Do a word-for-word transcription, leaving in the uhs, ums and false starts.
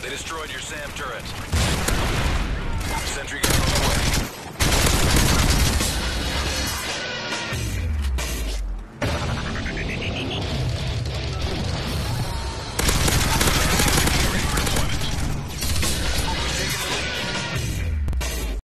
They destroyed your SAM turret. Sentry gun on the way.